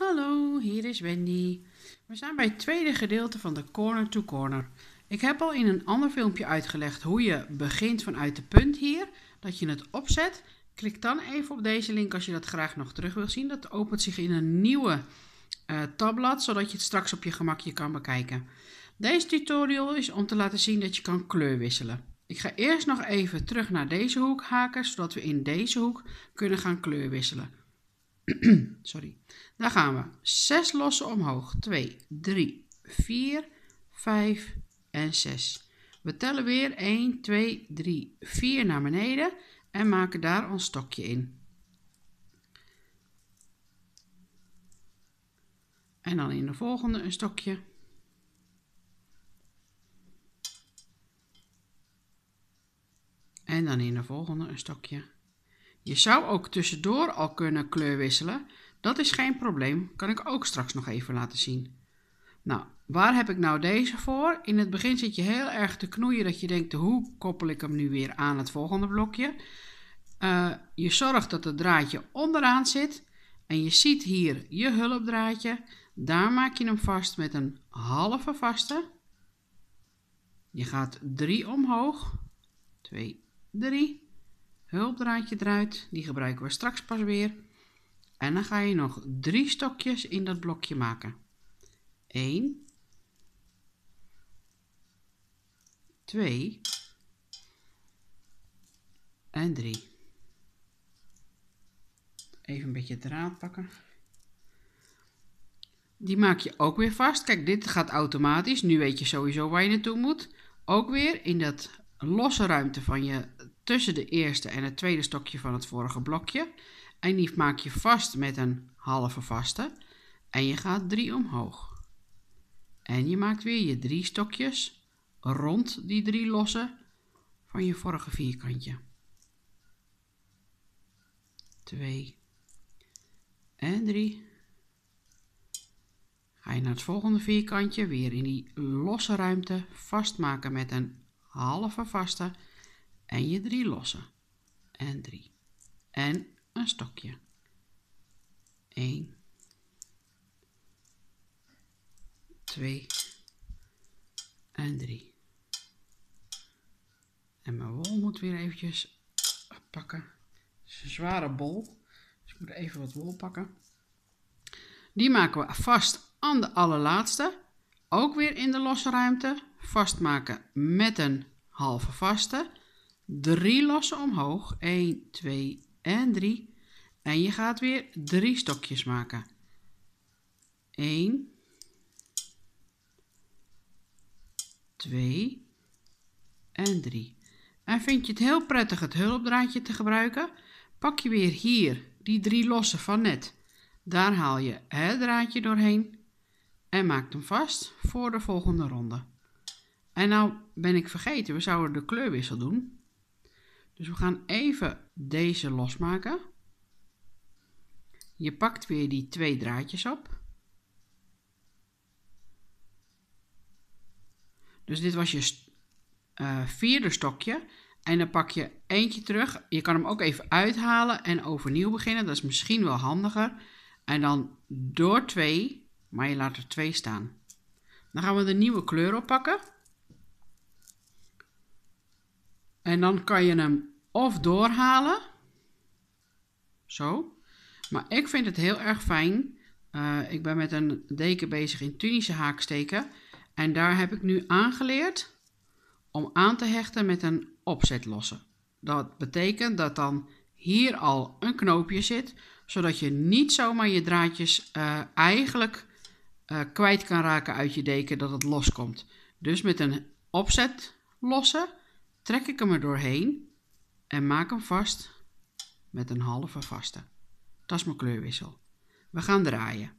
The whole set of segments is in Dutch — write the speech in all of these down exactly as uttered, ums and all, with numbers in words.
Hallo, hier is Wendy. We zijn bij het tweede gedeelte van de Corner to Corner. Ik heb al in een ander filmpje uitgelegd hoe je begint vanuit de punt hier, dat je het opzet. Klik dan even op deze link als je dat graag nog terug wil zien. Dat opent zich in een nieuwe uh, tabblad, zodat je het straks op je gemakje kan bekijken. Deze tutorial is om te laten zien dat je kan kleur wisselen. Ik ga eerst nog even terug naar deze hoek haken, zodat we in deze hoek kunnen gaan kleur wisselen. Sorry. Daar gaan we. zes lossen omhoog. twee, drie, vier, vijf en zes. We tellen weer een, twee, drie, vier naar beneden en maken daar ons stokje in. En dan in de volgende een stokje. En dan in de volgende een stokje. Je zou ook tussendoor al kunnen kleur wisselen. Dat is geen probleem. Kan ik ook straks nog even laten zien. Nou, waar heb ik nou deze voor? In het begin zit je heel erg te knoeien dat je denkt, hoe koppel ik hem nu weer aan het volgende blokje? Uh, je zorgt dat het draadje onderaan zit. En je ziet hier je hulpdraadje. Daar maak je hem vast met een halve vaste. Je gaat drie omhoog. twee, drie. Hulpdraadje eruit, die gebruiken we straks pas weer. En dan ga je nog drie stokjes in dat blokje maken. een, twee en drie. Even een beetje draad pakken. Die maak je ook weer vast. Kijk, dit gaat automatisch. Nu weet je sowieso waar je naartoe moet. Ook weer in dat losse ruimte van je tussen de eerste en het tweede stokje van het vorige blokje. En die maak je vast met een halve vaste. En je gaat drie omhoog. En je maakt weer je drie stokjes rond die drie losse van je vorige vierkantje. twee en drie. Ga je naar het volgende vierkantje, weer in die losse ruimte vastmaken met een halve vaste. En je drie lossen. En drie. En een stokje. een. twee. En drie. En mijn wol moet weer eventjes pakken. Het is een zware bol. Dus ik moet even wat wol pakken. Die maken we vast aan de allerlaatste. Ook weer in de losse ruimte. Vastmaken met een halve vaste. drie lossen omhoog. een, twee en drie. En je gaat weer drie stokjes maken. een, twee en drie. En vind je het heel prettig het hulpdraadje te gebruiken? Pak je weer hier die drie lossen van net. Daar haal je het draadje doorheen en maakt hem vast voor de volgende ronde. En nou ben ik vergeten, we zouden de kleurwissel doen. Dus we gaan even deze losmaken. Je pakt weer die twee draadjes op. Dus dit was je uh, vierde stokje. En dan pak je eentje terug. Je kan hem ook even uithalen en overnieuw beginnen. Dat is misschien wel handiger. En dan door twee, maar je laat er twee staan. Dan gaan we de nieuwe kleur oppakken. En dan kan je hem of doorhalen. Zo. Maar ik vind het heel erg fijn. Uh, ik ben met een deken bezig in Tunische haaksteken. En daar heb ik nu aangeleerd om aan te hechten met een opzetlosse. Dat betekent dat dan hier al een knoopje zit. Zodat je niet zomaar je draadjes uh, eigenlijk uh, kwijt kan raken uit je deken dat het loskomt. Dus met een opzetlosse trek ik hem er doorheen en maak hem vast met een halve vaste. Dat is mijn kleurwissel. We gaan draaien.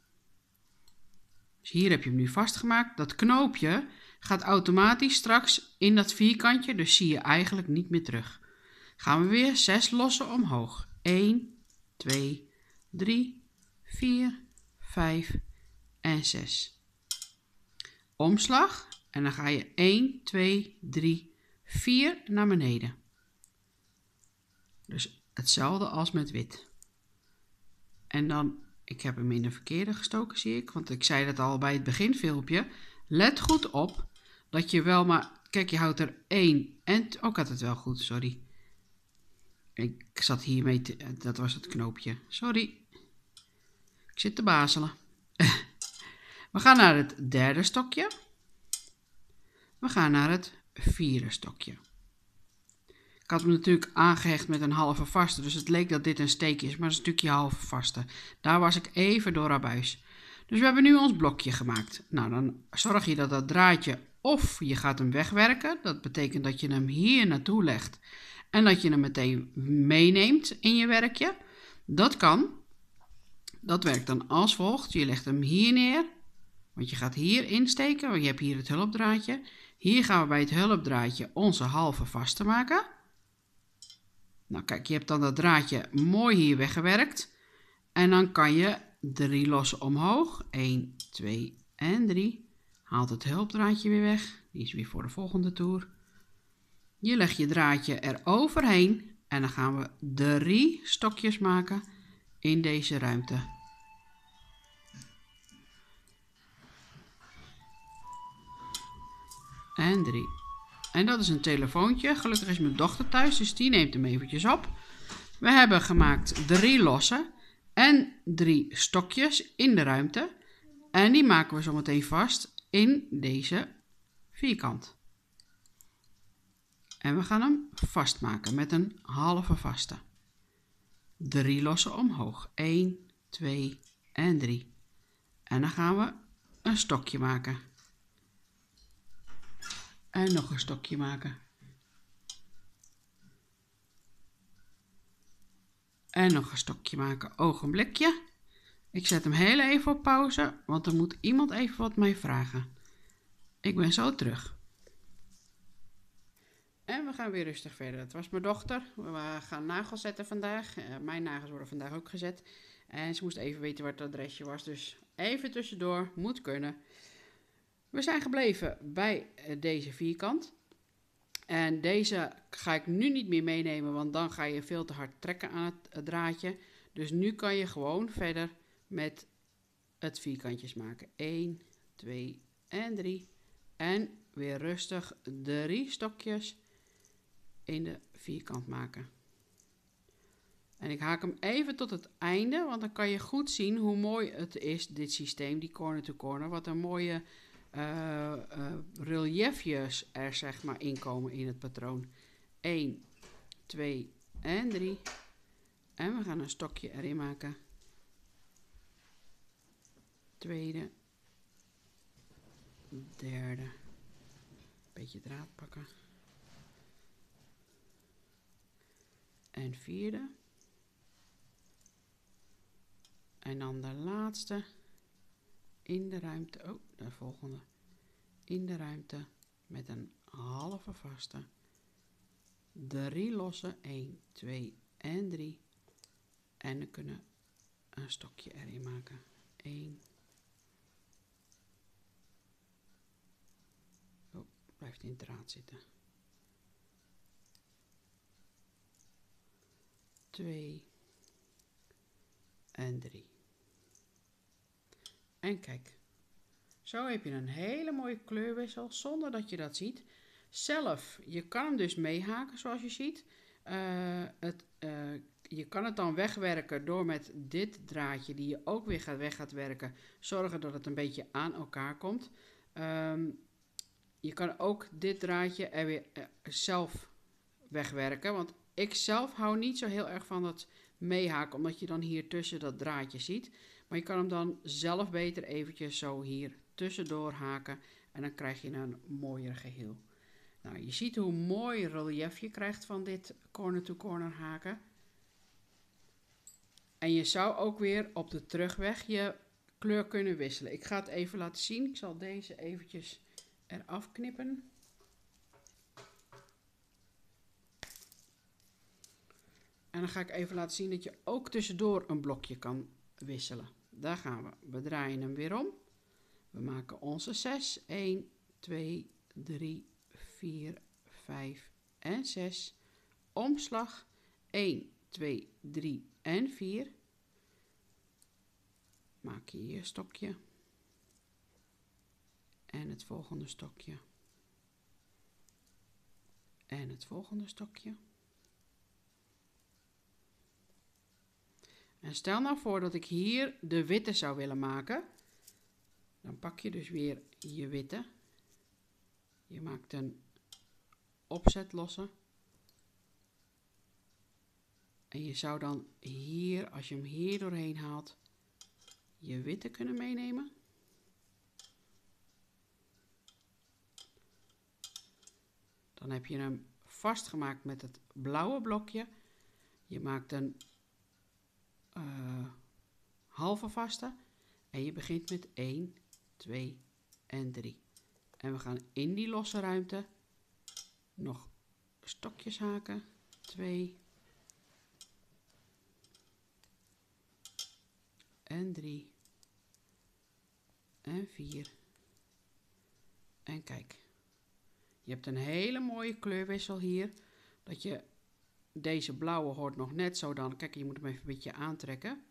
Dus hier heb je hem nu vastgemaakt. Dat knoopje gaat automatisch straks in dat vierkantje, dus zie je eigenlijk niet meer terug. Gaan we weer zes lossen omhoog. een, twee, drie, vier, vijf en zes. Omslag en dan ga je een, twee, drie, vier naar beneden. Dus hetzelfde als met wit. En dan Ik heb hem in de verkeerde gestoken, zie ik. Want ik zei dat al bij het beginfilmpje. Let goed op dat je wel maar... Kijk, je houdt er één en... Oh, ik had het wel goed, sorry. Ik zat hiermee te... Dat was het knoopje. Sorry. Ik zit te bazelen. We gaan naar het derde stokje. We gaan naar het vierde stokje. Ik had hem natuurlijk aangehecht met een halve vaste, dus het leek dat dit een steek is, maar een stukje halve vaste. Daar was ik even door abuis. Dus we hebben nu ons blokje gemaakt. Nou, dan zorg je dat dat draadje of je gaat hem wegwerken. Dat betekent dat je hem hier naartoe legt en dat je hem meteen meeneemt in je werkje. Dat kan. Dat werkt dan als volgt. Je legt hem hier neer, want je gaat hier insteken, want je hebt hier het hulpdraadje. Hier gaan we bij het hulpdraadje onze halve vaste maken. Nou kijk, je hebt dan dat draadje mooi hier weggewerkt. En dan kan je drie lossen omhoog. één, twee en drie. Haalt het hulpdraadje weer weg. Die is weer voor de volgende toer. Je legt je draadje er overheen. En dan gaan we drie stokjes maken in deze ruimte. En drie. En dat is een telefoontje. Gelukkig is mijn dochter thuis, dus die neemt hem eventjes op. We hebben gemaakt drie lossen en drie stokjes in de ruimte. En die maken we zo meteen vast in deze vierkant. En we gaan hem vastmaken met een halve vaste. Drie lossen omhoog. één, twee en drie. En dan gaan we een stokje maken. En nog een stokje maken. En nog een stokje maken. Ogenblikje. Ik zet hem heel even op pauze, want er moet iemand even wat mij vragen. Ik ben zo terug. En we gaan weer rustig verder. Het was mijn dochter. We gaan nagels zetten vandaag. Uh, mijn nagels worden vandaag ook gezet. En ze moest even weten waar het adresje was. Dus even tussendoor. Moet kunnen. We zijn gebleven bij deze vierkant. En deze ga ik nu niet meer meenemen, want dan ga je veel te hard trekken aan het draadje. Dus nu kan je gewoon verder met het vierkantjes maken. één, twee en drie. En weer rustig drie stokjes in de vierkant maken. En ik haak hem even tot het einde, want dan kan je goed zien hoe mooi het is, dit systeem, die corner to corner. Wat een mooie uh, uh, reliefjes er zeg maar inkomen in het patroon. één, twee en drie. En we gaan een stokje erin maken. Tweede. Derde. Beetje draad pakken. En vierde. En dan de laatste in de ruimte. Oh, de volgende. In de ruimte met een halve vaste. Drie losse. één, twee en drie. En dan kunnen we een stokje erin maken. één. Oh, blijft in het draad zitten. twee. En drie. En kijk, zo heb je een hele mooie kleurwissel zonder dat je dat ziet. Zelf, je kan hem dus meehaken zoals je ziet. Uh, het, uh, je kan het dan wegwerken door met dit draadje die je ook weer gaat weg gaat werken. Zorgen dat het een beetje aan elkaar komt. Um, je kan ook dit draadje er weer uh, zelf wegwerken. Want ik zelf hou niet zo heel erg van dat meehaken, omdat je dan hier tussen dat draadje ziet. Maar je kan hem dan zelf beter eventjes zo hier tussendoor haken en dan krijg je een mooier geheel. Nou, je ziet hoe mooi relief je krijgt van dit corner to corner haken. En je zou ook weer op de terugweg je kleur kunnen wisselen. Ik ga het even laten zien. Ik zal deze eventjes eraf knippen. En dan ga ik even laten zien dat je ook tussendoor een blokje kan wisselen. Daar gaan we. We draaien hem weer om. We maken onze zes. één, twee, drie, vier, vijf en zes. Omslag. één, twee, drie en vier. maak je hier stokje. En het volgende stokje. En het volgende stokje. En stel nou voor dat ik hier de witte zou willen maken. Dan pak je dus weer je witte. Je maakt een opzet losse. En je zou dan hier, als je hem hier doorheen haalt, je witte kunnen meenemen. Dan heb je hem vastgemaakt met het blauwe blokje. Je maakt een uh, halve vaste. En je begint met één, twee en drie. En we gaan in die losse ruimte nog stokjes haken. twee en drie en vier. En kijk. Je hebt een hele mooie kleurwissel hier. Dat je deze blauwe hoort nog net zo dan. Kijk, je moet hem even een beetje aantrekken.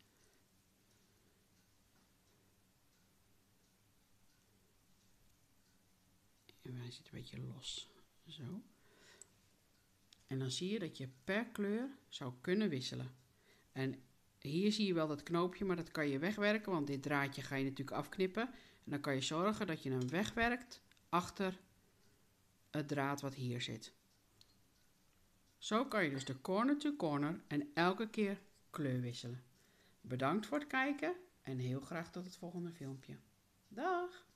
En hij zit een beetje los. Zo. En dan zie je dat je per kleur zou kunnen wisselen. En hier zie je wel dat knoopje, maar dat kan je wegwerken. Want dit draadje ga je natuurlijk afknippen. En dan kan je zorgen dat je hem wegwerkt achter het draad wat hier zit. Zo kan je dus de corner to corner en elke keer kleur wisselen. Bedankt voor het kijken en heel graag tot het volgende filmpje. Dag!